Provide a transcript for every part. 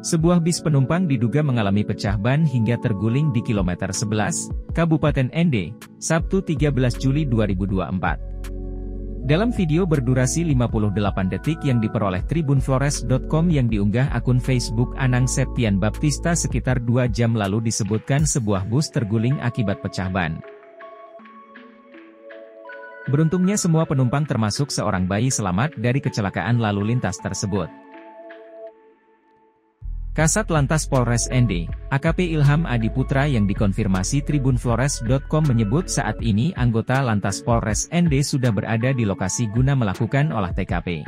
Sebuah bis penumpang diduga mengalami pecah ban hingga terguling di kilometer 11, Kabupaten Ende, Sabtu 13 Juli 2024. Dalam video berdurasi 58 detik yang diperoleh tribunflores.com yang diunggah akun Facebook Anang Septian Baptista sekitar 2 jam lalu disebutkan sebuah bus terguling akibat pecah ban. Beruntungnya semua penumpang termasuk seorang bayi selamat dari kecelakaan lalu lintas tersebut. Kasat Lantas Polres Ende, AKP Ilham Adi Putra yang dikonfirmasi tribunflores.com menyebut saat ini anggota Lantas Polres Ende sudah berada di lokasi guna melakukan olah TKP.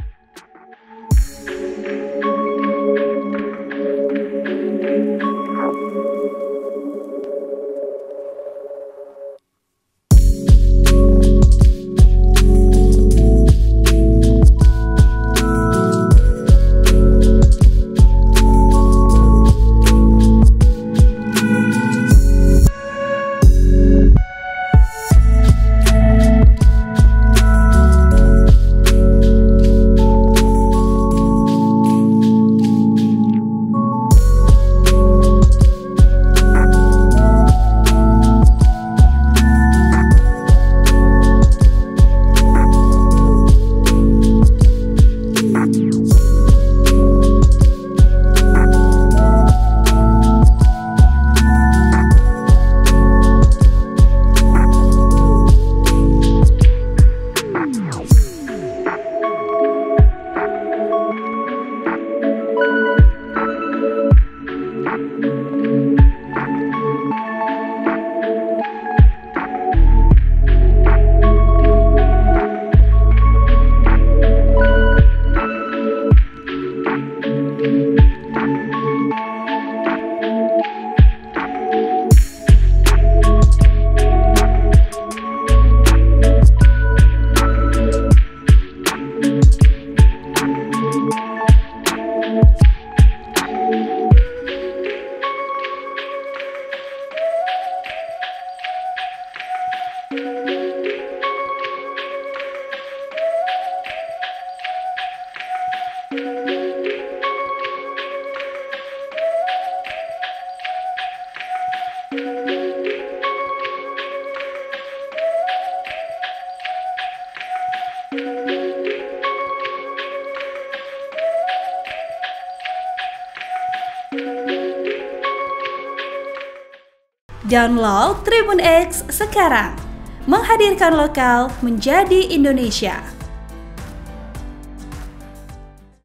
Download Tribun X sekarang, menghadirkan lokal menjadi Indonesia.